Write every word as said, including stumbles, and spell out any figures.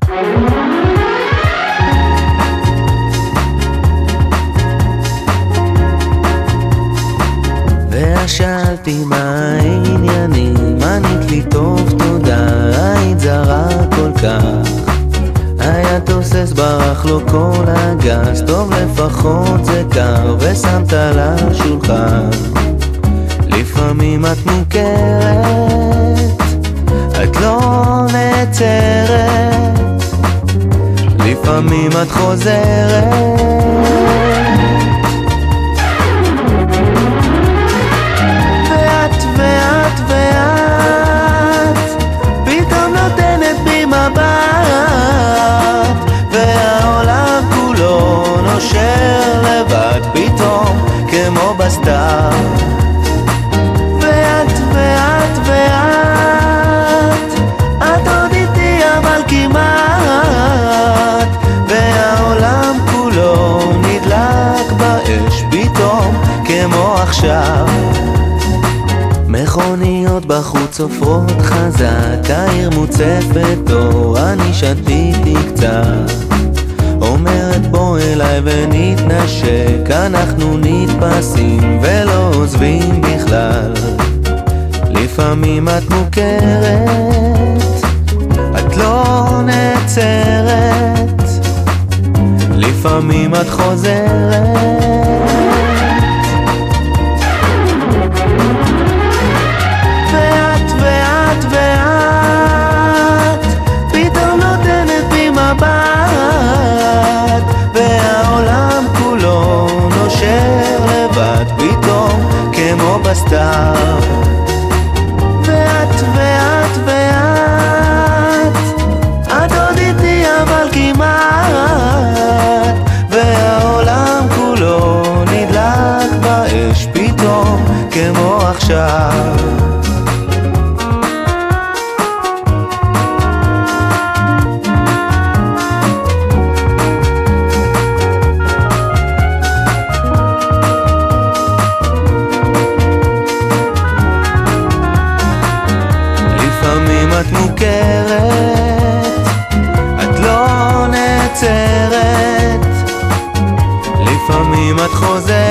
שאלתי מה העניינים, ענית לי טוב תודה, היית זרה כל כך. היה תוסס ברח לו כל הגז, טוב לפחות זה קר ושמת לשולחן. לפעמים את מוכרת, את לא נעצרת, לפעמים את חוזרת. ואת ואת פתאום נותנת בי מבט, והעולם כולו נושר לבד פתאום כמו בסתר. ואת ואת ואת את עוד איתי אבל כמעט, והעולם כולו נדלק באש פתאום כמו עכשיו. מכוניות בחוץ עופרות חזק, העיר מוצפת אור, אני שתיתי קצת. אומרת בוא אליי ונתנשק, אנחנו נתפסים ולא עוזבים בכלל. לפעמים את מוכרת, את לא נעצרת, לפעמים את חוזרת. פתאום כמו בסתר. ואת ואת ואת את עוד איתי אבל כמעט, והעולם כולו נדלק באש פתאום כמו עכשיו. את מוכרת, את לא נעצרת, לפעמים את חוזרת.